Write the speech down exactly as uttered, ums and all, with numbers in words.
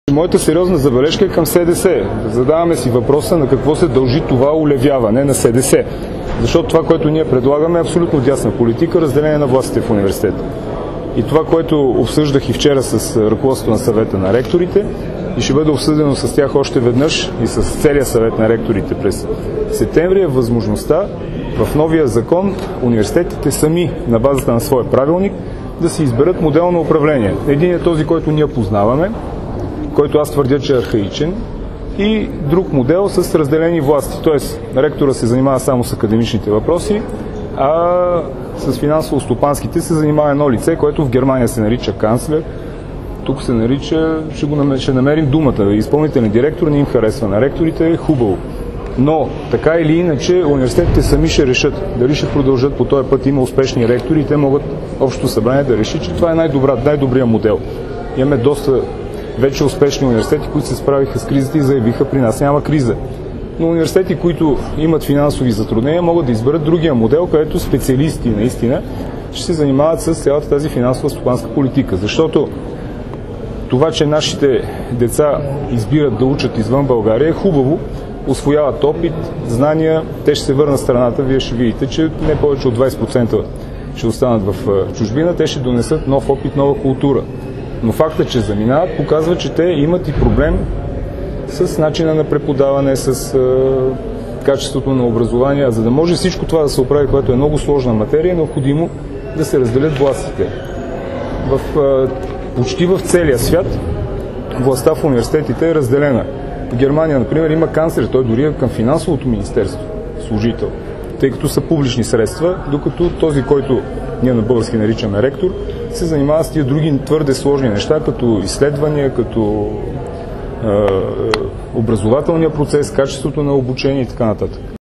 Моята сериозна забележка е към СДС. Задаваме си въпроса на какво се дължи това улевяване на СДС. Защото това, което ние предлагаме, е абсолютно дясна политика, разделение на властите в университета. И това, което обсъждах и вчера с ръководството на съвета на ректорите, и ще бъде обсъдено с тях още веднъж и с целия съвет на ректорите през септември, е възможността в новия закон университетите сами на базата на своя правилник да си изберат модел на управление. Един е този, който ние познаваме, който аз твърдя, че е архаичен, и друг модел с разделени власти. Тоест, ректора се занимава само с академичните въпроси, а с финансово-стопанските се занимава едно лице, което в Германия се нарича канцлер. Тук се нарича, ще, го намерим, ще намерим думата, изпълнителен директор, не им харесва на ректорите, е хубаво. Но, така или иначе, университетите сами ще решат дали ще продължат по този път. Има успешни ректори и те могат общото събрание да реши, че това е най-добра, най-добрият модел. Имаме доста вече успешни университети, които се справиха с кризата и заявиха: при нас няма криза. Но университети, които имат финансови затруднения, могат да изберат другия модел, където специалисти наистина ще се занимават с цялата тази финансово-стопанска политика. Защото това, че нашите деца избират да учат извън България, е хубаво, усвояват опит, знания, те ще се върнат в страната. Вие ще видите, че не повече от двайсет процента ще останат в чужбина, те ще донесат нов опит, нова култура. Но факта, че заминават, показва, че те имат и проблем с начина на преподаване, с е, качеството на образование. А за да може всичко това да се оправи, което е много сложна материя, е необходимо да се разделят властите. В, е, почти в целия свят властта в университетите е разделена. В Германия, например, има канцлер, той дори е към финансовото министерство служител, тъй като са публични средства, докато този, който ние на български наричаме ректор, се занимава с тия други твърде сложни неща, като изследвания, като е, образователния процес, качеството на обучение и така нататък.